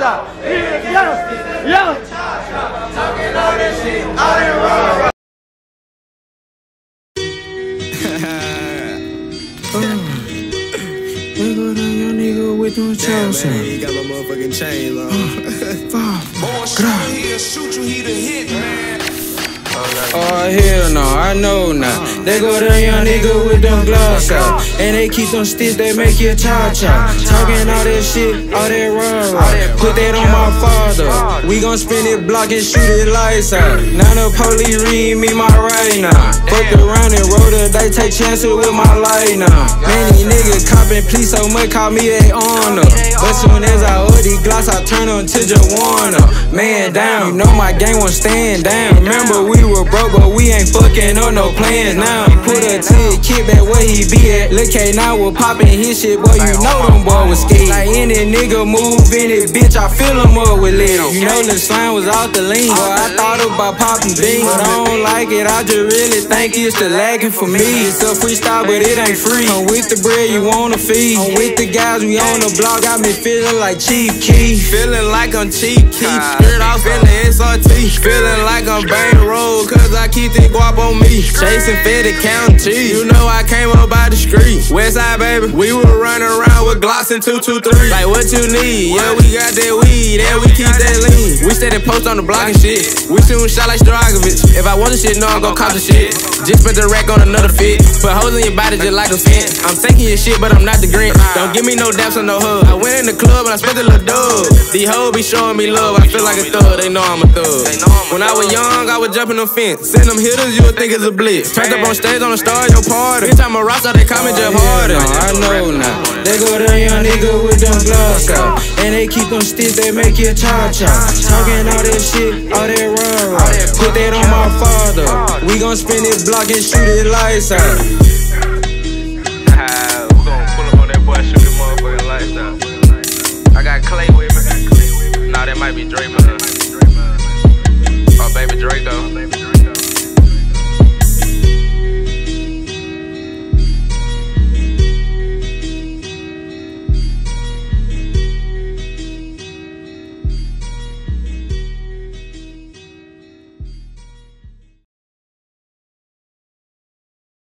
cha-cha. Yeah. Talking all that shit, all that raw. There go that young nigga with them chains on. He got my motherfucking chains on. He'll shoot you, he the hit, man. Oh hell no, I know now. They go that young nigga with them gloves out, and they keep them sticks that make you cha-cha. Talking all that shit, all that rah-rah. Put that on my father. We gon' spin it block and shoot it lights out. Now the police read me my right now. Fucked around and rolled a they take chances with my light now. Man, these niggas copping please so much, call me a honor. But soon as I order these gloss, I turn them to Joanna. Man down, you know my gang won't stand down. Remember we were broke, but we ain't fucking on no plans now. Put a kid back where he be at. Look, now we're popping his shit, boy. You know them boy was scared. Like any nigga move in it, bitch, I fill him up with letters. You know the slime was off the lean, boy. I thought about popping beans, but I don't like it. I just really think it's the lagging for me. It's a freestyle, but it ain't free. I'm with the bread you wanna feed. I'm with the guys we on the block, got me feeling like Chief Keef. Feeling like I'm Chief Keef. Skirt off in the SRT. Feeling like I'm bankroll, cause I keep this guap on me. Chasing Fetty County. You know I came up by the street. Westside, baby. We were running around with Glocks and 223. Like what you need? Yeah, we got that weed, and we keep that lean. We steady post on the block and shit. We shootin' shot like Strogovich. If I want the shit, no, I'm gon' cop the shit. Just spent the rack on another fit. Put hoes in your body just like a fence. I'm taking your shit, but I'm not the Grinch. Don't give me no daps or no hug. I went in the club and I spent a little dub. These hoes be showing me love. I feel like a thug. They know I'm a thug. When I was young, I would jump in the fence. Send them hitters, you would think it's a blitz. Turned up on stage on the star of your party. Every time I roster, they call me Jeff Hardy. I know now. They go that young nigga with them gloves out, and they keep them sticks that make you cha-cha. Talking all that shit, all that rah-rah. Put that on my father. We gon' spin it block and shoot it lights out. We gon' pull up on that boy, shoot the motherfucking lights out. I got Clay with me. Nah, that might be Drake.